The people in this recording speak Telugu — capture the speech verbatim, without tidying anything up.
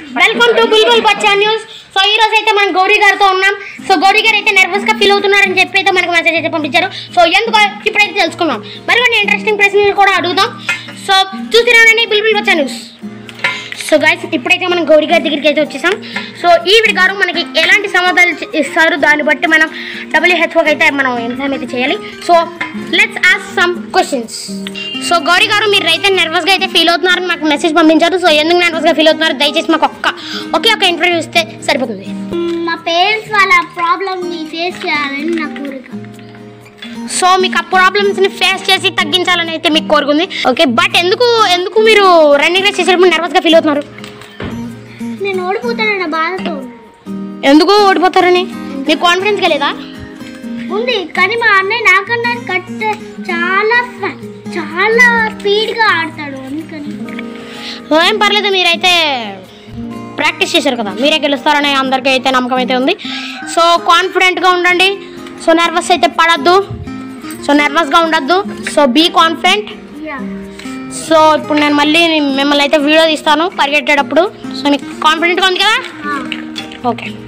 Welcome to Bulbul Bachcha news. So ఈ రోజు అయితే మనం గౌరీ గారితో ఉన్నాం. సో గౌరీ గారు అయితే నర్వస్ గా ఫీల్ అవుతున్నారని చెప్పి అయితే మనకు మెసేజ్ అయితే పంపించారు. సో ఎందుకు ఇప్పుడైతే తెలుసుకుందాం, మరి కొన్ని ఇంట్రెస్టింగ్ ప్రశ్నలు కూడా అడుగుదాం. సో చూస్తున్నానండి బుల్బుల్ బచ్చా న్యూస్. సో గైస్ ఇప్పుడైతే మనం గౌరీ గారి దగ్గరికి అయితే వచ్చేసాం. సో ఈవిడ గారు మనకి ఎలాంటి సమాధానాలు ఇస్తారు దాన్ని బట్టి మనం డబ్ల్యూహెచ్ఓకి అయితే మనం ఇన్ఫార్మ్ అయితే చేయాలి. So let's ask some questions. So Gauri గారు మీరు అయితే నర్వస్గా అయితే ఫీల్ అవుతున్నారని మాకు మెసేజ్ పంపించారు. సో ఎందుకు నర్వస్గా ఫీల్ అవుతున్నారు దయచేసి మాకు ఒక్క ఒకే ఒక ఇంటర్వ్యూ ఇస్తే సరిపోతుంది. మా పేరెంట్స్ వాళ్ళ ప్రాబ్లమ్ని ఫేస్ చేయాలని నా కోరిక. సో మీకు ఆ ప్రాబ్లమ్స్ని ఫేస్ చేసి తగ్గించాలని అయితే మీకు కోరుకుంది. ఓకే, బట్ ఎందుకు ఎందుకు మీరు రన్నింగ్ రేస్ చేసేటప్పుడు నర్వస్గా ఫీల్ అవుతున్నారు? నేను ఓడిపోతానన్న బాధతో. ఎందుకు ఓడిపోతారని మీకు కాన్ఫిడెన్స్గా లేదా? ఉంది, కానీ మా అన్నయ్య నాకన్నా కట్ చాలా చాలా స్పీడ్గా ఆడతాడు, అందుకని. ఏం పర్లేదు, మీరైతే ప్రాక్టీస్ చేశారు కదా, మీరే గెలుస్తారని అందరికీ అయితే నమ్మకం అయితే ఉంది. సో కాన్ఫిడెంట్గా ఉండండి. సో నర్వస్ అయితే పడద్దు, సో నర్వస్గా ఉండద్దు. So be confident. సో ఇప్పుడు నేను మళ్ళీ మిమ్మల్ని అయితే వీడియో తీస్తాను పరిగెట్టేటప్పుడు. సో మీకు కాన్ఫిడెంట్గా ఉంది కదా? ఓకే.